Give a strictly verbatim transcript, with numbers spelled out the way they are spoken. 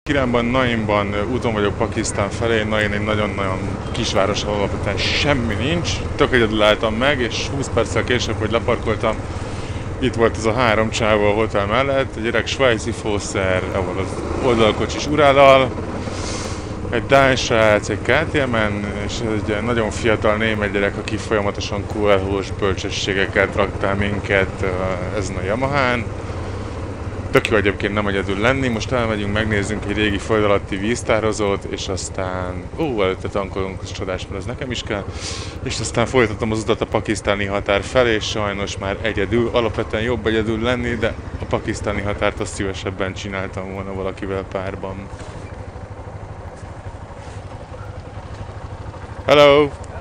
Iránban, Nainban úton vagyok Pakisztán felé. Nain egy nagyon-nagyon kisváros, ahol alapvetően semmi nincs. Tök egyedül álltam meg, és húsz perccel később, hogy leparkoltam, itt volt ez a három csávó a hotel mellett, egy öreg svájci fószer, ahol az oldalkocsis urálal, egy dán srác, egy ká té em-en, és egy nagyon fiatal német gyerek, aki folyamatosan kú el hús bölcsességekkel traktál minket ezen a Yamahán. Tök jó egyébként nem egyedül lenni, most elmegyünk, megnézzünk egy régi föld alatti víztározót, és aztán... Ó, előtte tankolunk, az csodás, mert ez nekem is kell. És aztán folytatom az utat a pakisztáni határ felé, és sajnos már egyedül, alapvetően jobb egyedül lenni, de a pakisztáni határt azt szívesebben csináltam volna valakivel párban. Hello!